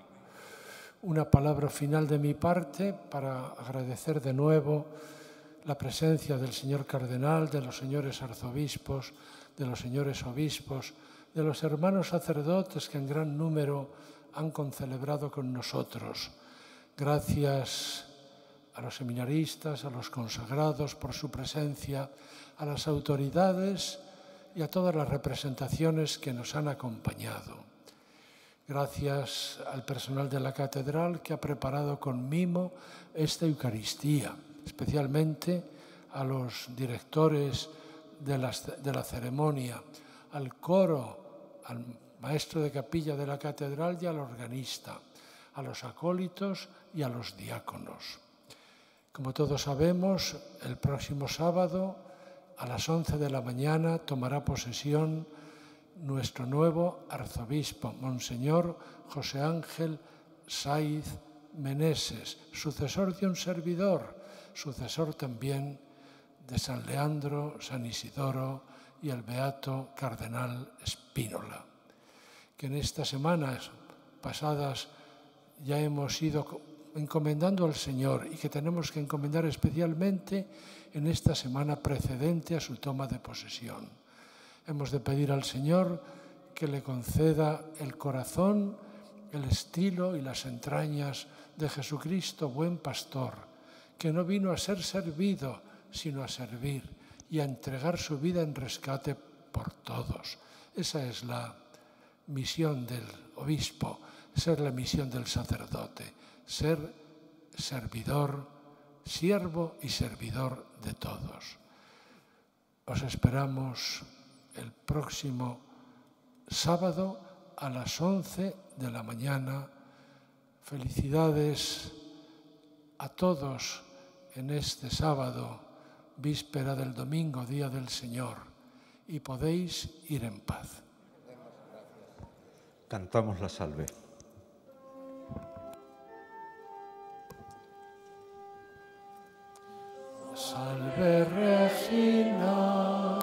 Una palabra final de mi parte para agradecer de nuevo la presencia del señor cardenal, de los señores arzobispos, de los señores obispos, de los hermanos sacerdotes que en gran número han concelebrado con nosotros. Gracias a los seminaristas, a los consagrados por su presencia, a las autoridades y a todas las representaciones que nos han acompañado. Gracias al personal de la catedral que ha preparado con mimo esta Eucaristía, especialmente a los directores de la, de la ceremonia, al coro, al maestro de capilla de la catedral y al organista, a los acólitos y a los diáconos. Como todos sabemos, el próximo sábado a las once de la mañana tomará posesión nuestro nuevo arzobispo, Monseñor José Ángel Saiz Meneses, sucesor de un servidor, sucesor también de San Leandro, San Isidoro y el beato cardenal Spínola, que en estas semanas pasadas ya hemos ido encomendando al Señor y que tenemos que encomendar especialmente en esta semana precedente a su toma de posesión. Hemos de pedir al Señor que le conceda el corazón, el estilo y las entrañas de Jesucristo, buen pastor, que no vino a ser servido, sino a servir y a entregar su vida en rescate por todos. Esa es la misión del obispo, esa es la misión del sacerdote, ser servidor, siervo y servidor de todos. Os esperamos el próximo sábado a las once de la mañana. Felicidades a todos en este sábado, víspera del domingo, Día del Señor, y podéis ir en paz. Cantamos la salve. Salve Regina.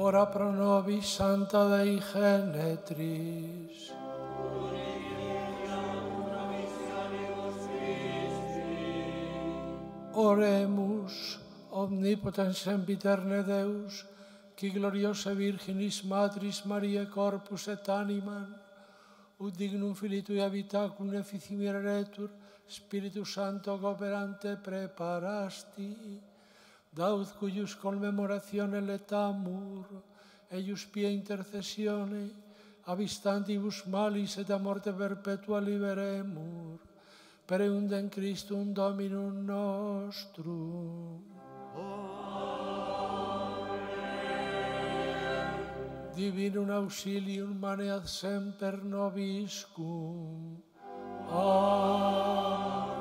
ora pro nobis Santa Dei Genetris. Oremus, omnipotens sempiterne Deus, qui gloriosa Virginis Matris Mariae corpus et animam, ut dignum Filii Tui habitacum efficimieretur, Spiritus Sancto cooperante preparasti, daud cuius commemoratione letamur, eius pia intercessione, avistantibus malis et a morte perpetua liberemur, per eundem Christum Dominum nostrum. Divinum auxilium maneat semper nobiscum. Amén.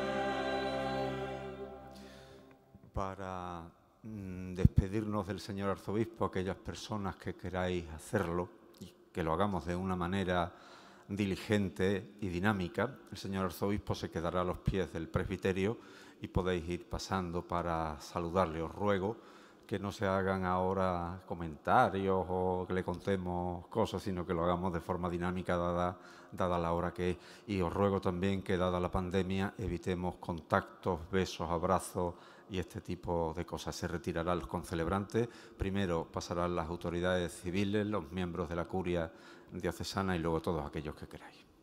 Para mm, despedirnos del señor arzobispo, aquellas personas que queráis hacerlo y que lo hagamos de una manera diligente y dinámica, el señor arzobispo se quedará a los pies del presbiterio y podéis ir pasando para saludarle. Os ruego que no se hagan ahora comentarios o que le contemos cosas, sino que lo hagamos de forma dinámica dada, dada la hora que es. Y os ruego también que, dada la pandemia, evitemos contactos, besos, abrazos y este tipo de cosas. Se retirarán los concelebrantes, primero pasarán las autoridades civiles, los miembros de la curia diocesana y luego todos aquellos que queráis.